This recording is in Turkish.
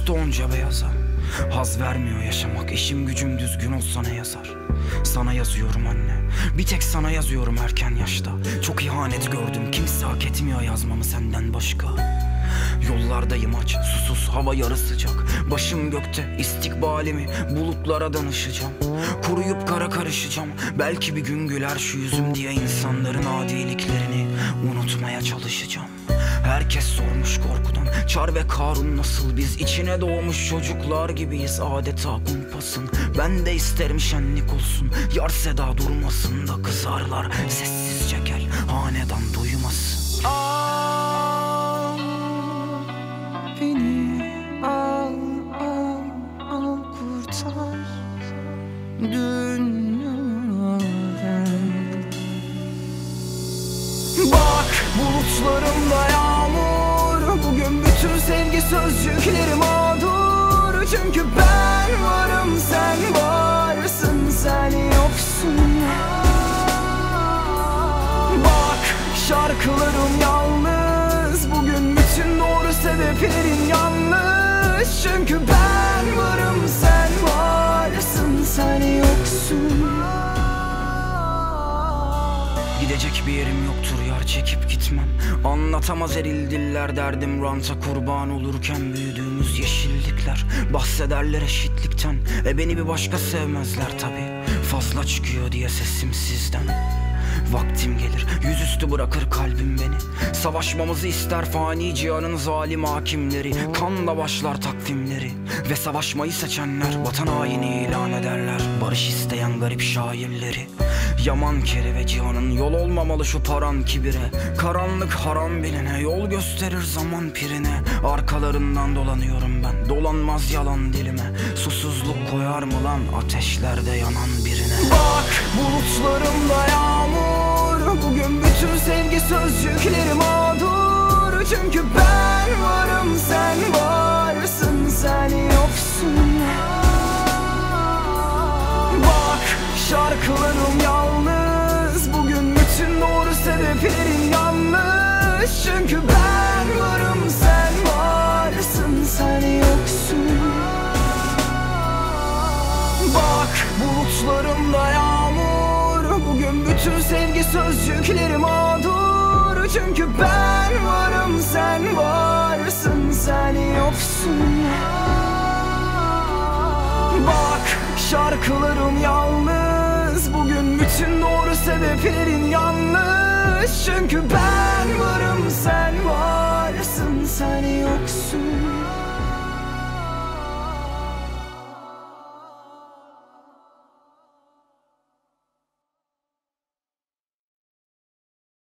alıştı onca beyaza. Haz vermiyor yaşamak, işim gücüm düzgün olsa ne yazar? Sana yazıyorum anne, bir tek sana yazıyorum erken yaşta. Çok ihanet gördüm, kimse hak etmiyor yazmamı senden başka. Yollardayım aç, susuz, hava yarı sıcak. Başım gökte, istikbalimi bulutlara danışacağım. Kuruyup kara karışacağım, belki bir gün güler şu yüzüm diye insanların adiliklerini unutmaya çalışacağım. Herkes sormuş korkudan, Çar ve Karun nasıl, biz içine doğmuş çocuklar gibiyiz adeta kumpasın. Ben de isterim şenlik olsun, yar seda durmasın da kızarlar sessizce, gel hanedan duymasın. Al beni, al kurtar dünyadan. Bak bulutlarımda yağmur, bugün bütün sevgi sözcükleri mağdur. Çünkü ben varım, sen varsın, sen yoksun. Bak şarkılarım yalnız, bugün bütün doğru sebeplerin yanlış. Çünkü ben varım, sen varsın, sen yoksun. Gidecek bir yerim yoktur yar, çekip gitmem. Anlatamaz eril diller derdim, ranta kurban olurken büyüdüğümüz yeşillikler. Bahsederler eşitlikten, beni bir başka sevmezler tabi. Fazla çıkıyor diye sesim sizden. Vaktim gelir, yüzüstü bırakır kalbim beni. Savaşmamızı ister fani cihanın zalim hakimleri. Kanla başlar takvimleri ve savaşmayı seçenler vatan haini ilan ederler. Barış isteyen garip şairleri. Yaman kere ve cihanın yol olmamalı şu paran kibire. Karanlık haram biline, yol gösterir zaman pirine. Arkalarından dolanıyorum ben, dolanmaz yalan dilime. Susuzluk koyar mı lan ateşlerde yanan birine? Bak bulutlarımda yağmur, bugün bütün sevgi sözcükleri mağdur. Çünkü ben varım, sen varsın, sen yoksun. Bak şarkılarım yalnız, bugün bütün doğru sebeplerin yanlış. Çünkü ben varım, sen varsın, sen yoksun. Bak bulutlarımda yağmur, bugün bütün sevgi sözcükleri mağdur. Çünkü ben varım, sen varsın, sen yoksun. Bak şarkılarım yalnız, bugün bütün doğru sebeplerin yanlış. Çünkü ben varım, sen varsın, sen yoksun.